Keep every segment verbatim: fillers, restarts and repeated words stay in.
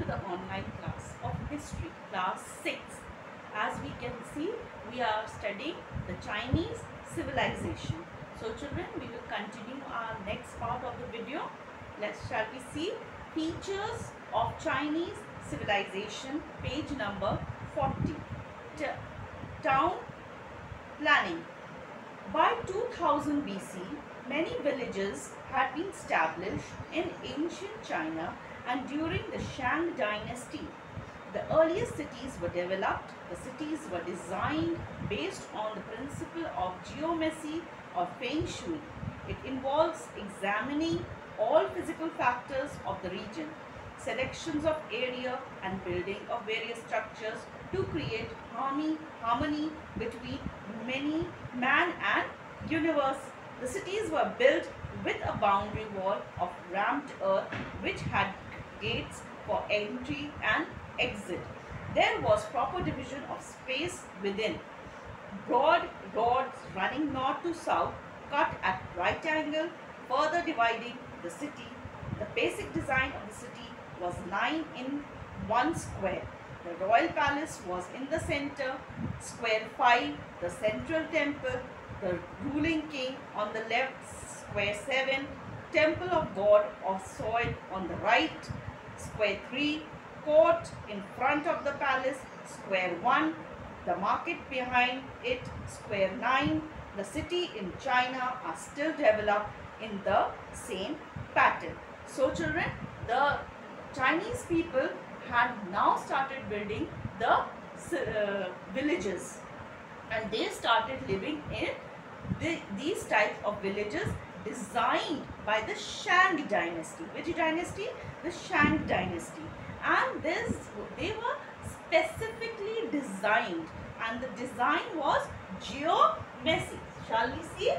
the online class of history, class six. As we can see, we are studying the Chinese civilization. So children, we will continue our next part of the video. Let's shall we see features of Chinese civilization, page number forty. T town planning. By two thousand B C, many villages had been established in ancient China and during the Shang dynasty. The earliest cities were developed. The cities were designed based on the principle of geomancy or feng shui. It involves examining all physical factors of the region, selections of area and building of various structures to create harmony, harmony between many man and universe. The cities were built with a boundary wall of ramped earth which had gates for entry and exit. There was proper division of space within. Broad roads running north to south cut at right angle, further dividing the city. The basic design of the city was nine in one square. The royal palace was in the center, square five, the central temple, the ruling king on the left, square seven, temple of god of soil on the right, square three, court in front of the palace, square one, the market behind it, square nine. The city in China are still developed in the same pattern. So children, the Chinese people had now started building the uh, villages, and they started living in the, these types of villages designed by the Shang dynasty. Which dynasty? The Shang dynasty. And this, they were specifically designed, and the design was geomancy. Shall we see?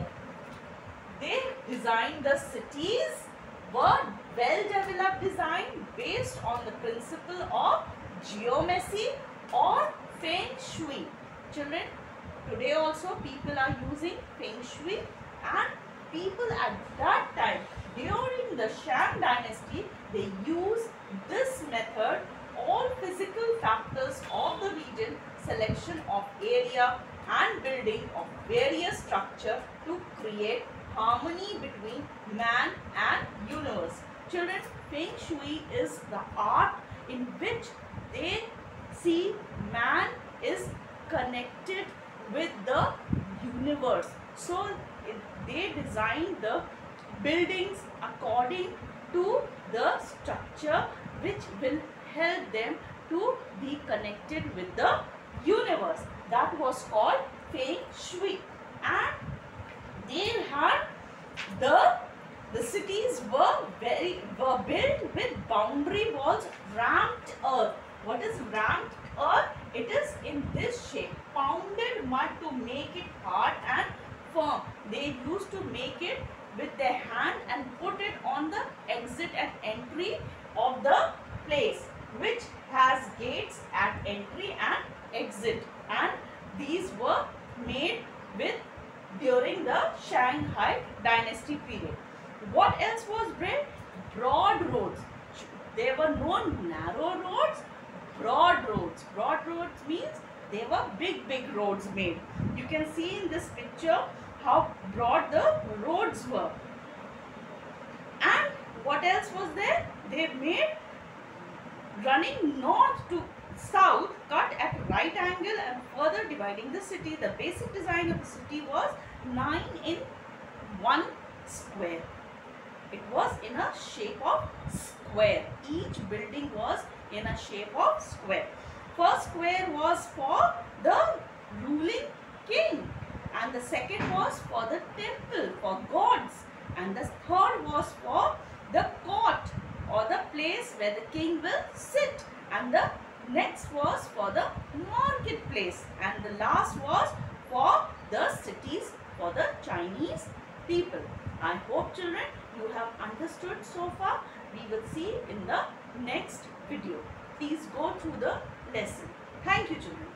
They designed the cities, were well developed design based on the principle of geomancy or feng shui. Children, today also people are using feng shui, and people at that time during the Shang dynasty, they used this method, all physical factors of the region, selection of area and building of various structure to create harmony between man and universe. Children, feng shui is the art in which they see man is connected with the universe. So they design the buildings according to the structure which will help them to be connected with the universe. That was called feng shui. And they had the the cities were very were built with boundary walls, ramped earth. What is ramped earth? It is in this shape, pounded mud to make it hard and firm. They used to make it with their hand and put it on the exit and entry of the place, which has gates at entry and exit, and these were made with during the Shanghai dynasty period. What else was built? Broad roads. There were no narrow roads, broad roads. Broad roads means they were big big roads made. You can see in this picture how broad the roads were. And what else was there? They made running north to south, cut at right angle and further dividing the city. The basic design of the city was nine in one square. It was in a shape of square. Each building was in a shape of square. First square was for the ruling king, and the second was for the temple, for gods, and the third was for the court or the place where the king will sit, and the next was for the marketplace, and the last was for the cities for the Chinese people. I hope children you have understood so far. We will see in the next video. Please go through the lesson. Thank you children.